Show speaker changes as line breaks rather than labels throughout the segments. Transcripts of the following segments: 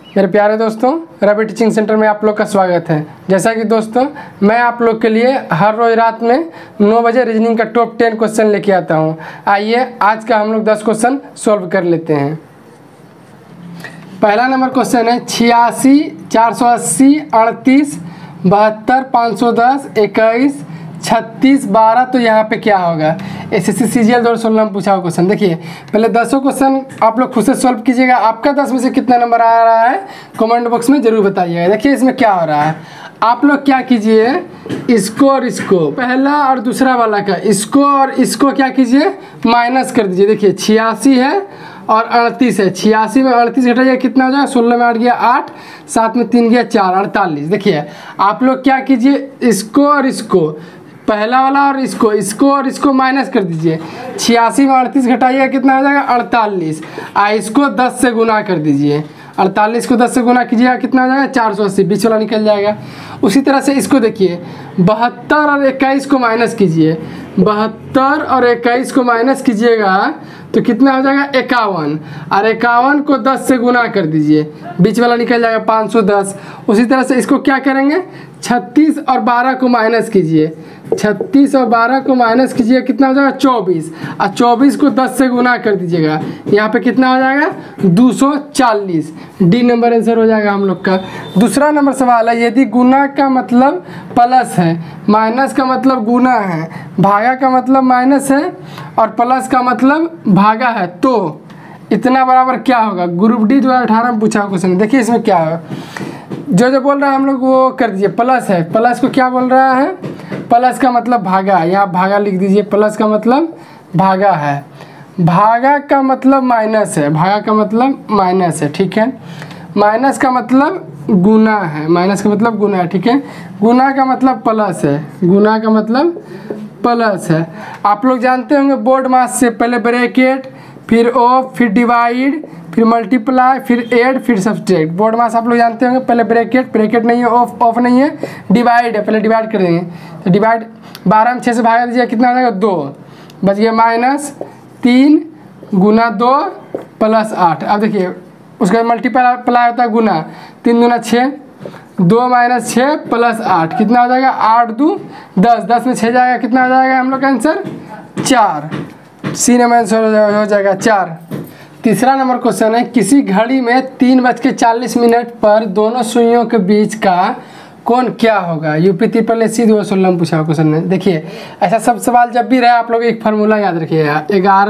मेरे प्यारे दोस्तों, रवि टीचिंग सेंटर में आप लोग का स्वागत है। जैसा कि दोस्तों मैं आप लोग के लिए हर रोज़ रात में 9 बजे रीजनिंग का टॉप 10 क्वेश्चन लेके आता हूं। आइए आज का हम लोग 10 क्वेश्चन सॉल्व कर लेते हैं। पहला नंबर क्वेश्चन है 86, 480, 38, 72, 510, 21, 36, 12। तो यहाँ पे क्या होगा? SSC CGL 2016 में पूछा हुआ क्वेश्चन। देखिए पहले 10 क्वेश्चन आप लोग खुद से सॉल्व कीजिएगा। आपका 10 में से कितना नंबर आ रहा है कमेंट बॉक्स में ज़रूर बताइएगा। देखिए इसमें क्या हो रहा है, आप लोग क्या कीजिए, इसको और इसको, पहला और दूसरा वाला का इसको और इसको क्या कीजिए, माइनस कर दीजिए। देखिए 86 है और 38 है। 86 में 38 घटाइए कितना हो जाएगा? 16 में 8 गया 8, 7 में 3 गया 4, 48। देखिए आप लोग क्या कीजिए, इसको और इसको, पहला वाला और इसको माइनस कर दीजिए। 86 में 38 घटाइएगा कितना हो जाएगा? 48। इसको 10 से गुना कर दीजिए। 48 को 10 से गुना कीजिएगा कितना हो जाएगा? 480, बीच वाला निकल जाएगा। उसी तरह से इसको देखिए 72 और 21 को माइनस कीजिए। 72 और 21 को माइनस कीजिएगा तो कितना हो जाएगा? 51। और 51 को 10 से गुना कर दीजिए, बीच वाला निकल जाएगा 510। उसी तरह से इसको क्या करेंगे, 36 और 12 को माइनस कीजिए। 36 और 12 को माइनस कीजिए कितना हो जाएगा? 24। और 24 को 10 से गुना कर दीजिएगा, यहाँ पे कितना हो जाएगा? 240। डी नंबर आंसर हो जाएगा हम लोग का। दूसरा नंबर सवाल है, यदि गुना का मतलब प्लस है, माइनस का मतलब गुना है, भागा का मतलब माइनस है और प्लस का मतलब भागा है, तो इतना बराबर क्या होगा? ग्रुप डी 2018 में पूछा क्वेश्चन। देखिए इसमें क्या है, जो बोल रहा है हम लोग वो कर दीजिए। प्लस है, प्लस को क्या बोल रहा है? प्लस का मतलब भागा, यहाँ भागा लिख दीजिए। प्लस का मतलब भागा है, भागा का मतलब माइनस है, भागा का मतलब माइनस है, ठीक है। माइनस का मतलब गुना है, माइनस का मतलब गुना है, ठीक है। गुना का मतलब प्लस है, गुना का मतलब प्लस है। आप लोग जानते होंगे बोर्ड मास से पहले ब्रैकेट, फिर ऑफ, फिर डिवाइड, फिर मल्टीप्लाई, फिर ऐड, फिर सब्सट्रैक्ट। बोर्ड मास आप लोग जानते होंगे, पहले ब्रैकेट नहीं है, ऑफ नहीं है, डिवाइड है, पहले डिवाइड कर देंगे। तो डिवाइड 12 में 6 से भागा दीजिए कितना हो जाएगा? 2 बच गया, माइनस 3 गुना 2 प्लस 8। अब देखिए उसका मल्टीप्लाई होता है गुना, 3 गुना 6, 2 माइनस 6 प्लस 8 कितना हो जाएगा? 8 2 10, 10 में 6 जाएगा, कितना हो जाएगा हम लोग का आंसर? 4। सी नंबर आंसर हो जाएगा 4। तीसरा नंबर क्वेश्चन है, किसी घड़ी में 3:40 पर दोनों सुइयों के बीच का कोण क्या होगा? यूपी त्रिपल एससी 2016 में पूछा क्वेश्चन है। देखिए ऐसा सब सवाल जब भी रहे आप लोग एक फार्मूला याद रखिएगा,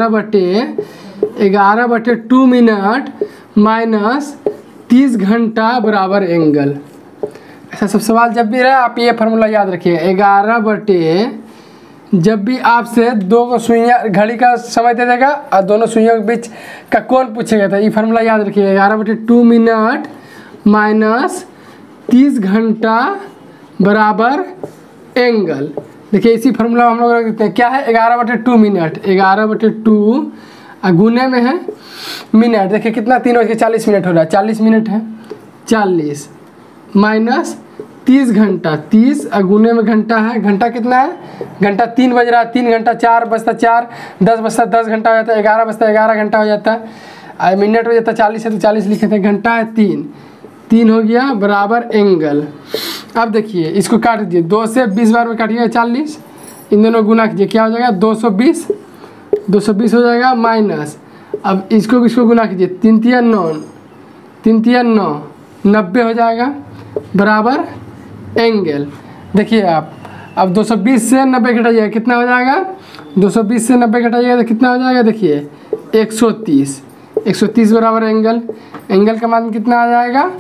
11/2 मिनट माइनस 30 घंटा बराबर एंगल। ऐसा सब सवाल जब भी रहे आप ये फार्मूला याद रखिएगा। 11 जब भी आपसे दो को सुइयाँ घड़ी का समय दे देगा और दोनों सुइयों के बीच का कोण पूछेगा, तो ये फार्मूला याद रखिएगा। 11/2 मिनट माइनस 30 घंटा बराबर एंगल। देखिए इसी फार्मूला हम लोग रख देते हैं। क्या है? 11/2 मिनट, 11/2 गुने में है मिनट। देखिए कितना 3:40 हो रहा है, 40 मिनट है, 40 माइनस 30 घंटा, 30 गुने में घंटा है, घंटा कितना है? घंटा 3 बज रहा है, 3 घंटा 4 बजता 4, 10 बजता 10 घंटा हो जाता है, 11 बजता 11 घंटा हो जाता है, मिनट हो जाता है 40 है तो 40 लिखे थे, घंटा है 3 हो गया बराबर एंगल। अब देखिए इसको काट दीजिए, 2 से 20 बार में काटिएगा 40, इन दोनों गुना कीजिए क्या हो जाएगा? 220 हो जाएगा माइनस, अब इसको गुना कीजिए, 3 तिया 9, 90 हो जाएगा बराबर एंगल। देखिए आप अब 220 से 90 घटाइएगा कितना हो जाएगा? 220 से 90 घटाइएगा तो कितना हो जाएगा? देखिए 130 बराबर एंगल। एंगल का मान कितना आ जाएगा?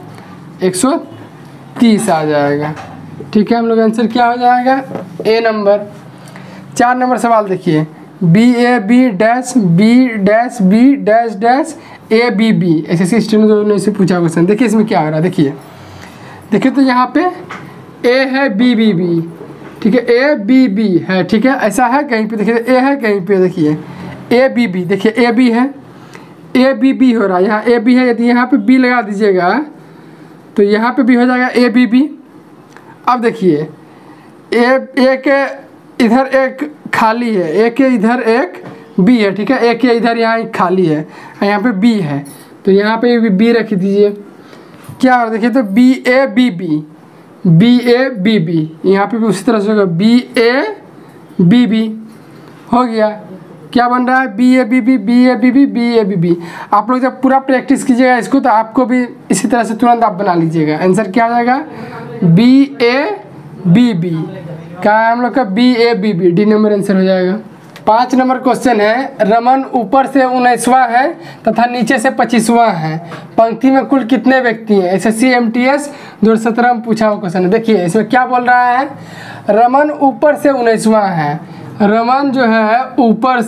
130 आ जाएगा, ठीक है। हम लोग आंसर क्या हो जाएगा? ए नंबर। 4 नंबर सवाल देखिए, BAB dash B dash dash ABB SSC student से पूछा क्वेश्चन। देखिए इसमें क्या हो रहा है, देखिए तो यहाँ पे A है BBB, ठीक है, ABB है, ठीक है, ऐसा है कहीं पे, देखिए A है कहीं पे, देखिए ABB, देखिए AB है, ABB हो रहा है, यहाँ AB है, यदि यहाँ पे B लगा दीजिएगा तो यहाँ पे भी हो जाएगा ABB। अब देखिए A के इधर एक खाली है, A के इधर एक B है, ठीक है, A के इधर यहाँ एक खाली है, यहाँ पे B है, तो यहाँ पे भी B रख दीजिए। क्या हो, देखिए तो BABB, BABB यहाँ पे भी उसी तरह से होगा, BABB हो गया। क्या बन रहा है, BABB BABB BABB। आप लोग जब पूरा प्रैक्टिस कीजिएगा इसको तो आपको भी इसी तरह से तुरंत आप बना लीजिएगा। आंसर क्या आ जाएगा, BABB क्या है हम लोग का, BABB, डी नंबर आंसर हो जाएगा। 5 नंबर क्वेश्चन है, रमन ऊपर से 19वां है तथा नीचे से 25वां है, पंक्ति में कुल कितने व्यक्ति हैं। SSC MTS 2017 में पूछा हुआ क्वेश्चन है। देखिए इसमें क्या बोल रहा है, रमन ऊपर से 19वां है, रमन जो है ऊपर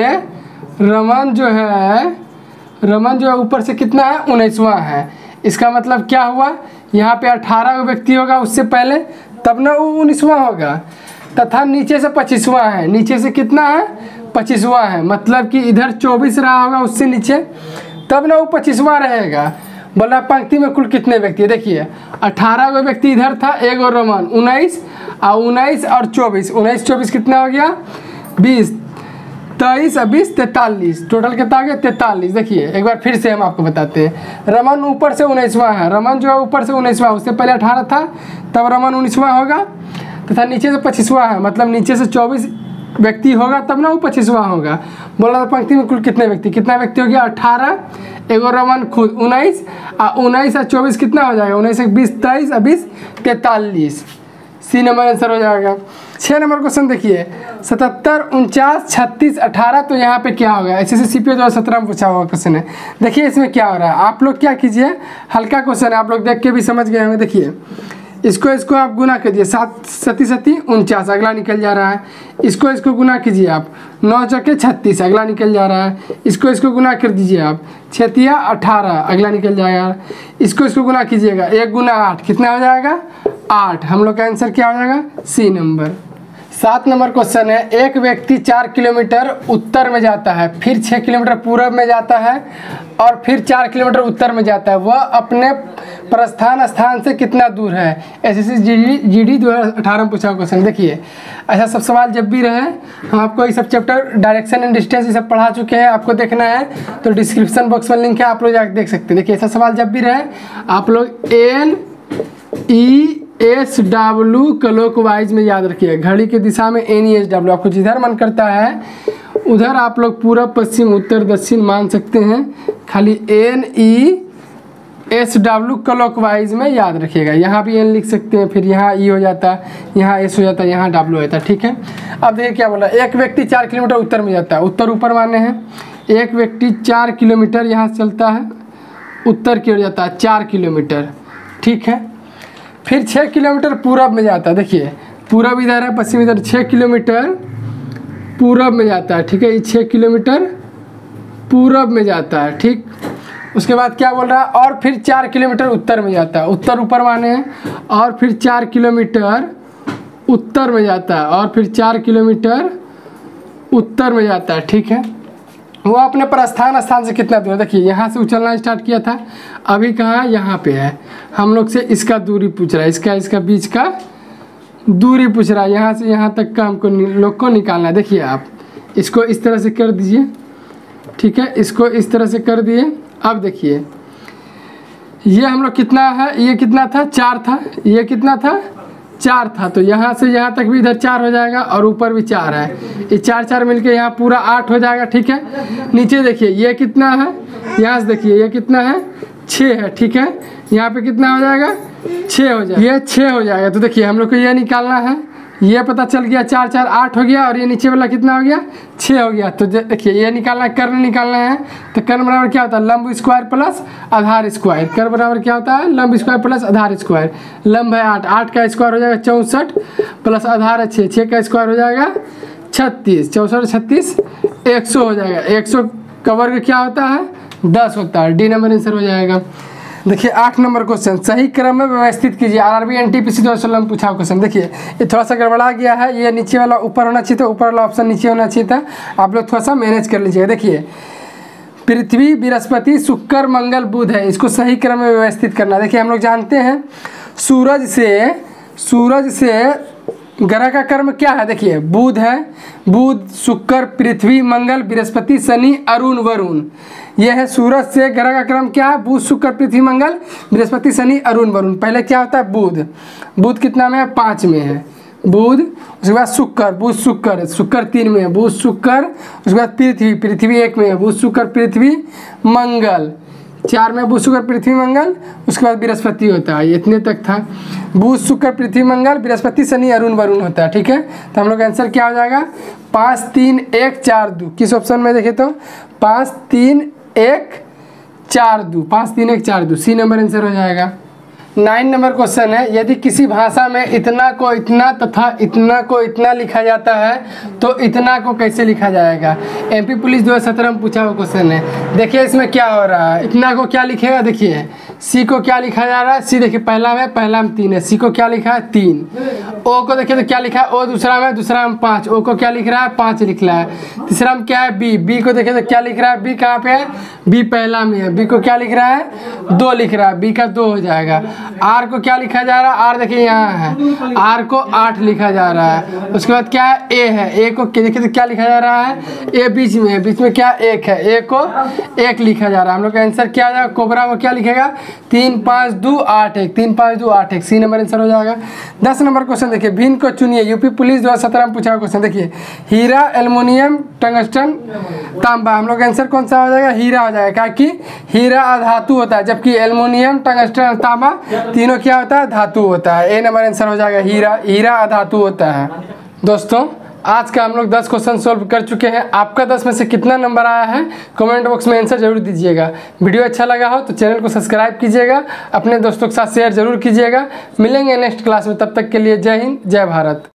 से कितना है, 19वां है। इसका मतलब क्या हुआ, यहाँ पे 18 व्यक्ति होगा उससे पहले, तब ना वो 19वां होगा, तथा नीचे से 25वां है, नीचे से कितना है, 25वां है, मतलब कि इधर 24 रहा होगा उससे नीचे, तब ना वो 25वां रहेगा। बोला पंक्ति में कुल कितने व्यक्ति, देखिए 18 गो व्यक्ति इधर था, एक और रमन 19 और 24, 19 24 कितना हो गया, 20, 23 और 20 43, टोटल कितना हो गया 43। देखिए एक बार फिर से हम आपको बताते हैं, रमन ऊपर से 19वां है, रमन जो है ऊपर से 19वां, उससे पहले 18 था, तब रमन 19वां होगा, तथा नीचे से 25वां है, मतलब नीचे से 24 व्यक्ति होगा तब ना वो 25वां होगा। बोला था पंक्ति में कुल कितने व्यक्ति, कितना व्यक्ति हो गया, 18, एक और रमन खुद 19 और 24 कितना हो जाएगा, 19 से 20 23 और 20 43, सी नंबर आंसर हो जाएगा। 6 नंबर क्वेश्चन देखिए, 77 49 36 18, तो यहाँ पे क्या होगा, SSC CPO 2017 में पूछा हुआ क्वेश्चन है। देखिए इसमें क्या हो रहा है, आप लोग क्या कीजिए, हल्का क्वेश्चन है, आप लोग देख के भी समझ गए होंगे। देखिए इसको आप गुना कीजिए, 7 7 7 49, अगला निकल जा रहा है। इसको गुना कीजिए आप, 9 चौके 36, अगला निकल जा रहा है। इसको गुना कर दीजिए आप, 6 तिया 18, अगला निकल जाएगा। इसको गुना कीजिएगा, 1 गुना 8 कितना हो जाएगा, 8। हम लोग का आंसर क्या हो जाएगा, सी नंबर। 7 नंबर क्वेश्चन है, एक व्यक्ति 4 किलोमीटर उत्तर में जाता है, फिर 6 किलोमीटर पूर्व में जाता है और फिर 4 किलोमीटर उत्तर में जाता है, वह अपने प्रस्थान स्थान से कितना दूर है। SSC GD 2018 में पूछा हुआ क्वेश्चन। देखिए ऐसा सब सवाल जब भी रहे, हम आपको ये सब चैप्टर डायरेक्शन एंड डिस्टेंस ये सब पढ़ा चुके हैं, आपको देखना है तो डिस्क्रिप्शन बॉक्स में लिंक है, आप लोग जाकर देख सकते हैं। देखिए ऐसा सवाल जब भी रहे, आप लोग NESW क्लॉकवाइज में याद रखिए, घड़ी की दिशा में NESW, आपको जिधर मन करता है उधर आप लोग पूर्व पश्चिम उत्तर दक्षिण मान सकते हैं, खाली NESW क्लॉकवाइज में याद रखिएगा। यहाँ भी N लिख सकते हैं, फिर यहाँ E हो जाता है, यहाँ S हो जाता है, यहाँ W हो जाता है, ठीक है। अब देखिए क्या बोला, एक व्यक्ति 4 किलोमीटर उत्तर में जाता है, उत्तर ऊपर माने हैं, एक व्यक्ति 4 किलोमीटर यहाँ से चलता है, उत्तर की ओर जाता है 4 किलोमीटर, ठीक है। फिर 6 किलोमीटर पूरब में जाता है, देखिए पूरब इधर है, पश्चिम इधर, 6 किलोमीटर पूरब में जाता है, ठीक है, ये 6 किलोमीटर पूरब में जाता है, ठीक। उसके बाद क्या बोल रहा है, और फिर 4 किलोमीटर उत्तर में जाता है, उत्तर ऊपर माने हैं, और फिर 4 किलोमीटर उत्तर में जाता है, और फिर 4 किलोमीटर उत्तर में जाता है, ठीक है। वो अपने प्रस्थान स्थान से कितना दूर है, देखिए यहाँ से उछलना स्टार्ट किया था, अभी कहाँ है, यहाँ पे है। हम लोग से इसका दूरी पूछ रहा है, इसका बीच का दूरी पूछ रहा है, यहाँ से यहाँ तक का हमको लोग को निकालना है। देखिए आप इसको इस तरह से कर दीजिए, ठीक है, इसको इस तरह से कर दिए। अब देखिए ये हम लोग कितना है, ये कितना था, 4 था, ये कितना था, 4 था, तो यहाँ से यहाँ तक भी इधर 4 हो जाएगा और ऊपर भी 4 है, ये 4 4 मिलके यहाँ पूरा 8 हो जाएगा, ठीक है। नीचे देखिए ये कितना है, यहाँ से देखिए ये कितना है, 6 है, ठीक है। यहाँ पे कितना हो जाएगा, 6 हो जाएगा, ये 6 हो जाएगा। तो देखिए हम लोग को ये निकालना है, ये पता चल गया, 4 4 8 हो गया, और ये नीचे वाला कितना हो गया, 6 हो गया। तो देखिए ये निकालना है, कर्ण निकालना है, तो कर्ण बराबर क्या होता है, लंब स्क्वायर प्लस आधार स्क्वायर। कर्ण बराबर क्या होता है, लंब स्क्वायर प्लस आधार स्क्वायर। लंब है 8, 8 का स्क्वायर हो जाएगा 64 प्लस आधार है 6, 6 का स्क्वायर हो जाएगा 36, 64 36 100 हो जाएगा। 100 का वर्ग क्या होता है, 10 होता है, डी नंबर आंसर हो जाएगा। देखिए 8 नंबर क्वेश्चन, सही क्रम में व्यवस्थित कीजिए। RRB NTPC 2016 में पूछा क्वेश्चन। देखिए ये थोड़ा सा गड़बड़ा गया है, ये नीचे वाला ऊपर होना चाहिए था, ऊपर वाला ऑप्शन नीचे होना चाहिए था, आप लोग थोड़ा सा मैनेज कर लीजिएगा। देखिए पृथ्वी बृहस्पति शुक्र मंगल बुध है, इसको सही क्रम में व्यवस्थित करना। देखिए हम लोग जानते हैं सूरज से ग्रह का कर्म क्या है, देखिए बुध है, बुध शुक्र पृथ्वी मंगल बृहस्पति शनि अरुण वरुण। यह है सूरज से ग्रह का क्रम क्या है, बुध शुक्र पृथ्वी मंगल बृहस्पति शनि अरुण वरुण। पहले क्या होता है बुध, बुध कितना में है, 5 में है बुध। उसके बाद शुक्र, बुध शुक्र, शुक्र 3 में है बुध शुक्र। उसके बाद पृथ्वी, पृथ्वी 1 में है बुध शुक्र पृथ्वी मंगल। 4 में बुध शुक्र पृथ्वी मंगल। उसके बाद बृहस्पति होता है, इतने तक था। बुध शुक्र पृथ्वी मंगल बृहस्पति शनि अरुण वरुण होता है, ठीक है। तो हम लोग का आंसर क्या हो जाएगा, 5 3 1 4 2। किस ऑप्शन में देखे तो 5 3 1 4 2, 5 3 1 4 2, सी नंबर आंसर हो जाएगा। 9 नंबर क्वेश्चन है, यदि किसी भाषा में इतना को इतना तथा इतना को इतना लिखा जाता है तो इतना को कैसे लिखा जाएगा। एमपी पुलिस 2017 में पूछा हुआ क्वेश्चन है। देखिए इसमें क्या हो रहा है, इतना को क्या लिखेगा, देखिए सी को क्या लिखा जा रहा है, सी देखिए पहला में 3 है, सी को क्या लिखा है 3। ओ को देखिए तो क्या लिखा है, ओ दूसरा में 5, ओ को क्या लिख रहा है 5 लिख रहा है। तीसरा में क्या है बी, बी को देखिए तो क्या लिख रहा है, बी कहाँ पे है, बी पहला में है, बी को क्या लिख रहा है 2 लिख रहा है, बी का 2 हो जाएगा। आर को क्या लिखा जा रहा है, आर देखिए यहाँ है, आर को 8 लिखा जा रहा है। उसके बाद क्या है ए है, ए को देखिए तो क्या लिखा जा रहा है, ए बीच में है, बीच में क्या 1 है, ए को 1 लिखा जा रहा है। हम लोग का आंसर क्या आ जाएगा, कोबरा को क्या लिखेगा 3 5 2 8 1, 3 5 2 8 1, सी नंबर आंसर हो जाएगा। 10 नंबर क्वेश्चन देखिए, भिन्न को चुनिए। यूपी पुलिस 2017 में पूछा हुआ क्वेश्चन, देखिए हीरा एल्युमिनियम टंगस्टन तांबा। हम लोग का आंसर कौन सा हो जाएगा, हीरा हो जाएगा, क्योंकि हीरा अधातु होता है, जबकि एल्युमिनियम टंगस्टन तांबा तीनों क्या होता है, धातु होता है। ए नंबर आंसर हो जाएगा, हीरा, हीरा अधातु होता है। दोस्तों आज का हम लोग 10 क्वेश्चन सॉल्व कर चुके हैं। आपका 10 में से कितना नंबर आया है कमेंट बॉक्स में आंसर जरूर दीजिएगा। वीडियो अच्छा लगा हो तो चैनल को सब्सक्राइब कीजिएगा, अपने दोस्तों के साथ शेयर जरूर कीजिएगा। मिलेंगे नेक्स्ट क्लास में, तब तक के लिए जय हिंद जय भारत।